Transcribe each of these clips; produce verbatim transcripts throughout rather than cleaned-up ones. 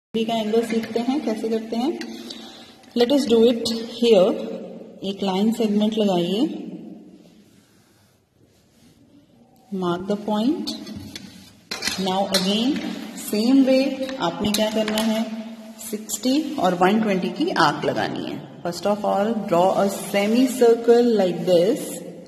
B का angle सीखते हैं कैसे करते हैं. Let us do it here. एक लाइन सेगमेंट लगाइए, mark the point. Now again same way आपने क्या करना है, सिक्सटी और वन ट्वेंटी की आर्क लगानी है. First of all draw a semi circle like this.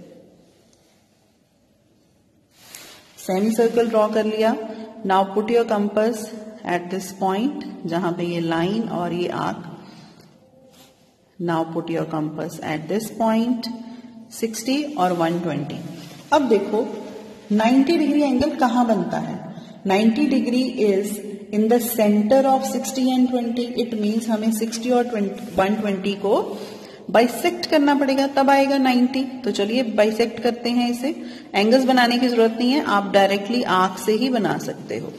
Semi circle draw कर लिया. Now put your compass at this point जहां पे ये लाइन और ये arc. Now put your compass at this point. Sixty और वन ट्वेंटी. अब देखो नाइंटी डिग्री एंगल कहां बनता है. Ninety degree is in the centre of sixty and twenty. It means हमें सिक्सटी और वन ट्वेंटी को बाइसेक्ट करना पड़ेगा, तब आएगा नाइंटी. तो चलिए बाइसेक्ट करते हैं इसे. एंगल्स बनाने की जरूरत नहीं है, आप डायरेक्टली आर्क से ही बना सकते हो.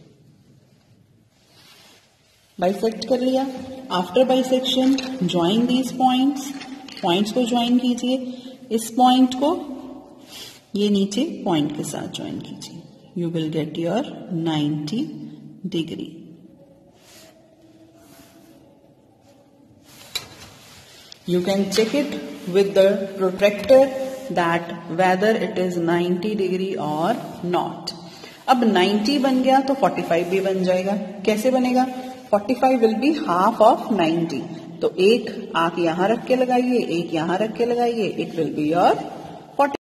बाइसेक्ट कर लिया. After bisection join these points. Points को ज्वाइन कीजिए. इस पॉइंट को ये नीचे पॉइंट के साथ ज्वाइन कीजिए. You will get your ninety degree. You can check it with the protractor that whether it is ninety degree or not. अब नाइंटी बन गया तो फोर्टी फाइव भी बन जाएगा. कैसे बनेगा, forty five will be half of ninety. तो एक आंख यहां रख के लगाइए, एक यहां रख के लगाइए. It will be your